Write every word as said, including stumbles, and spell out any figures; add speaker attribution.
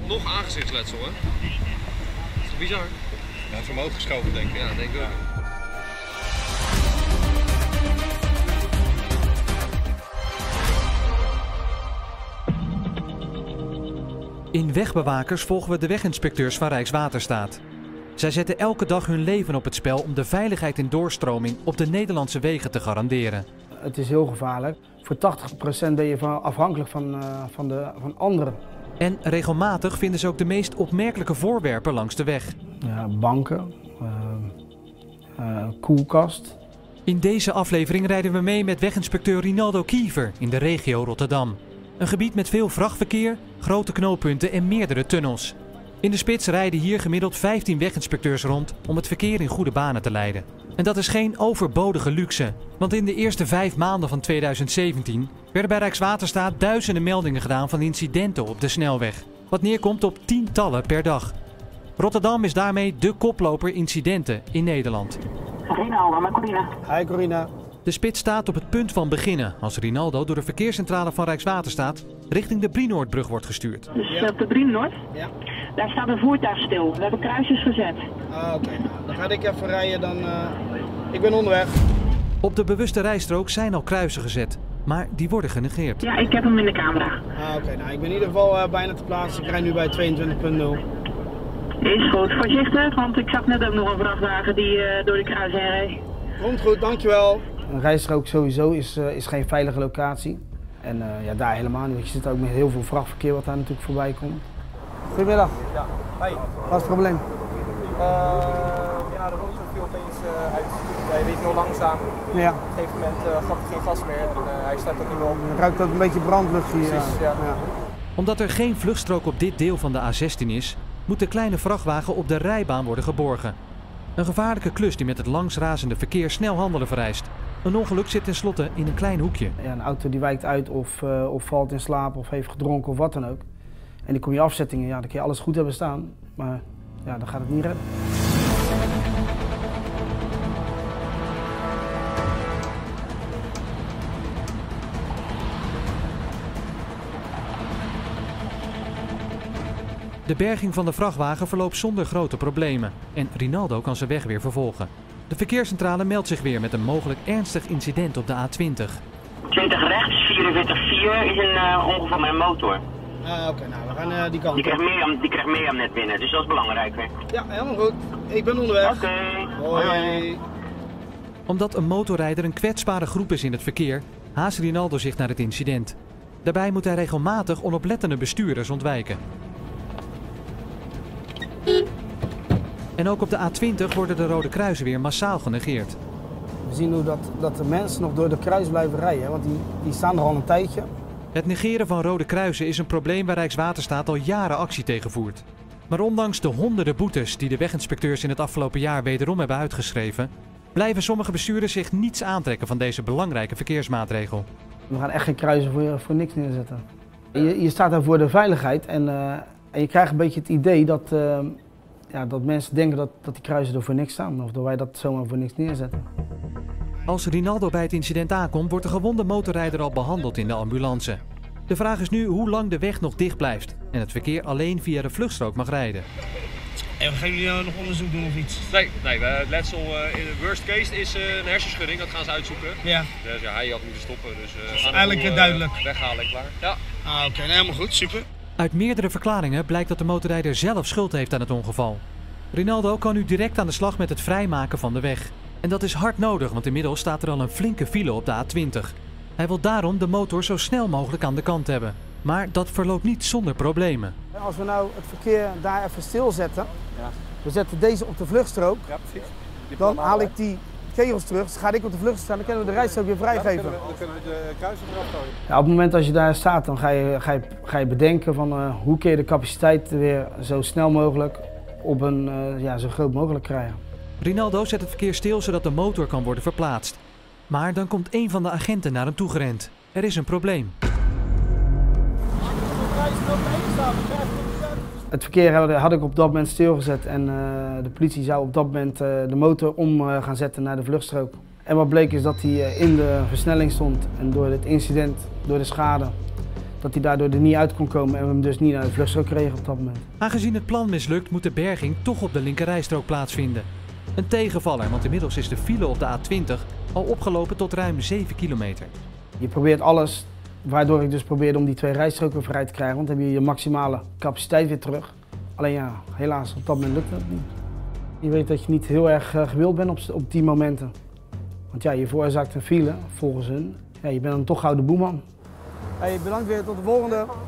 Speaker 1: nog aangezichtsletsel, hè? Dat is toch bizar?
Speaker 2: Ja, hij is omhoog geschoven, denk ik.
Speaker 1: Ja, denk ik ook.
Speaker 3: In Wegbewakers volgen we de weginspecteurs van Rijkswaterstaat. Zij zetten elke dag hun leven op het spel om de veiligheid en doorstroming op de Nederlandse wegen te garanderen.
Speaker 4: Het is heel gevaarlijk. Voor tachtig procent ben je van, afhankelijk van, uh, van, de, van anderen.
Speaker 3: En regelmatig vinden ze ook de meest opmerkelijke voorwerpen langs de weg.
Speaker 4: Ja, banken, uh, uh, koelkast.
Speaker 3: In deze aflevering rijden we mee met weginspecteur Rinaldo Kiever in de regio Rotterdam. Een gebied met veel vrachtverkeer, grote knooppunten en meerdere tunnels. In de spits rijden hier gemiddeld vijftien weginspecteurs rond om het verkeer in goede banen te leiden. En dat is geen overbodige luxe, want in de eerste vijf maanden van tweeduizend zeventien werden bij Rijkswaterstaat duizenden meldingen gedaan van incidenten op de snelweg. Wat neerkomt op tientallen per dag. Rotterdam is daarmee de koploper incidenten in Nederland.
Speaker 5: Rinaldo, maar Corina.
Speaker 4: Hi Corina.
Speaker 3: De spits staat op het punt van beginnen als Rinaldo door de verkeerscentrale van Rijkswaterstaat richting de Brienoordbrug wordt gestuurd.
Speaker 5: Dus op de Brienoord?
Speaker 4: Ja.
Speaker 5: Daar staat een voertuig stil. We hebben kruisjes gezet.
Speaker 4: Ah, oké. Okay. Dan ga ik even rijden, dan... Uh... Ik ben onderweg.
Speaker 3: Op de bewuste rijstrook zijn al kruisen gezet, maar die worden genegeerd.
Speaker 5: Ja, ik heb hem in de camera.
Speaker 4: Ah, oké. Okay. Nou, ik ben in ieder geval uh, bijna te plaatsen. Ik rij nu bij tweeëntwintig punt nul.
Speaker 5: Is goed. Voorzichtig, want ik zag net ook nog een vrachtwagen die uh, door de kruis heen reed.
Speaker 4: Komt goed, dankjewel. Een rijstrook sowieso is, uh, is geen veilige locatie. En uh, ja, daar helemaal niet, want je zit ook met heel veel vrachtverkeer wat daar natuurlijk voorbij komt. Goedemiddag.
Speaker 6: Ja, hi.
Speaker 4: Wat is het probleem?
Speaker 6: Uh, ja, de motor viel opeens uh, uit. Hij reed heel langzaam.
Speaker 4: Ja.
Speaker 6: Op een gegeven moment uh, gaf hij geen gas meer en uh, hij staat ook niet meer op.
Speaker 4: Je ruikt ook een beetje brandlucht hier.
Speaker 6: Precies, ja. Ja.
Speaker 3: Omdat er geen vluchtstrook op dit deel van de A zestien is, moet de kleine vrachtwagen op de rijbaan worden geborgen. Een gevaarlijke klus die met het langsrazende verkeer snel handelen vereist. Een ongeluk zit tenslotte in een klein hoekje.
Speaker 4: Ja, een auto die wijkt uit of, uh, of valt in slaap of heeft gedronken of wat dan ook. En die kom je afzettingen, ja, dan kun je alles goed hebben staan, maar ja, dan gaat het niet redden.
Speaker 3: De berging van de vrachtwagen verloopt zonder grote problemen en Rinaldo kan zijn weg weer vervolgen. De verkeerscentrale meldt zich weer met een mogelijk ernstig incident op de A twintig.
Speaker 5: twintig rechts, vierenveertig vier is een uh, ongeval met een motor.
Speaker 4: Ah, oké, okay, nou, we gaan uh, die kant
Speaker 5: op. Die krijgt Mirjam, die krijgt Mirjam net binnen, dus dat is belangrijk weer.
Speaker 4: Ja, helemaal goed. Ik ben onderweg.
Speaker 5: Oké. Okay.
Speaker 4: Hoi. Hoi.
Speaker 3: Omdat een motorrijder een kwetsbare groep is in het verkeer, haast Rinaldo zich naar het incident. Daarbij moet hij regelmatig onoplettende bestuurders ontwijken. En ook op de A twintig worden de rode kruisen weer massaal genegeerd.
Speaker 4: We zien hoe dat, dat de mensen nog door de kruis blijven rijden, want die, die staan er al een tijdje.
Speaker 3: Het negeren van rode kruisen is een probleem waar Rijkswaterstaat al jaren actie tegen voert. Maar ondanks de honderden boetes die de weginspecteurs in het afgelopen jaar wederom hebben uitgeschreven, blijven sommige bestuurders zich niets aantrekken van deze belangrijke verkeersmaatregel.
Speaker 4: We gaan echt geen kruisen voor, voor niks neerzetten. Je, je staat daar voor de veiligheid en, uh, en je krijgt een beetje het idee dat... Uh, Ja, dat mensen denken dat, dat die kruisen er voor niks staan of dat wij dat zomaar voor niks neerzetten.
Speaker 3: Als Rinaldo bij het incident aankomt, wordt de gewonde motorrijder al behandeld in de ambulance. De vraag is nu hoe lang de weg nog dicht blijft en het verkeer alleen via de vluchtstrook mag rijden.
Speaker 4: En gaan jullie nou nog onderzoek doen of iets?
Speaker 1: Nee, nee het letsel uh, in de worst case is uh, een hersenschudding, dat gaan ze uitzoeken.
Speaker 4: Ja.
Speaker 1: Dus ja, hij had moeten stoppen, dus uh, gaan
Speaker 4: eigenlijk
Speaker 1: uh,
Speaker 4: duidelijk.
Speaker 1: Weghalen en klaar. Ja.
Speaker 4: Ah, oké, okay. Helemaal goed, super.
Speaker 3: Uit meerdere verklaringen blijkt dat de motorrijder zelf schuld heeft aan het ongeval. Rinaldo kan nu direct aan de slag met het vrijmaken van de weg. En dat is hard nodig, want inmiddels staat er al een flinke file op de A twintig. Hij wil daarom de motor zo snel mogelijk aan de kant hebben. Maar dat verloopt niet zonder problemen.
Speaker 4: Als we nou het verkeer daar even stilzetten, ja. We zetten deze op de vluchtstrook, ja, precies. Dan haal ik die kegels terug, dus ga ik op de vluchtstrook staan, dan kunnen we de rijstrook weer vrijgeven. Ja, dan,
Speaker 6: kunnen we, dan kunnen we de kruisen eraf gooien.
Speaker 4: Ja, op het moment als je daar staat, dan ga je, ga je, ga je bedenken van uh, hoe kun je de capaciteit weer zo snel mogelijk op een uh, ja, zo groot mogelijk krijgen.
Speaker 3: Rinaldo zet het verkeer stil zodat de motor kan worden verplaatst. Maar dan komt een van de agenten naar hem toe gerend. Er is een probleem.
Speaker 4: Het verkeer had ik op dat moment stilgezet en uh, de politie zou op dat moment uh, de motor om uh, gaan zetten naar de vluchtstrook. En wat bleek is dat hij uh, in de versnelling stond en door het incident, door de schade, dat hij daardoor er niet uit kon komen en we hem dus niet naar de vluchtstrook kregen op dat moment.
Speaker 3: Aangezien het plan mislukt, moet de berging toch op de linkerrijstrook plaatsvinden. Een tegenvaller, want inmiddels is de file op de A twintig al opgelopen tot ruim zeven kilometer.
Speaker 4: Je probeert alles, waardoor ik dus probeerde om die twee rijstroken vrij te krijgen, want dan heb je je maximale capaciteit weer terug. Alleen ja, helaas, op dat moment lukt het niet. Je weet dat je niet heel erg uh, gewild bent op, op die momenten. Want ja, je veroorzaakt een file, volgens hun. Ja, je bent dan toch gauw de boeman.
Speaker 6: Hey, bedankt weer, tot de volgende.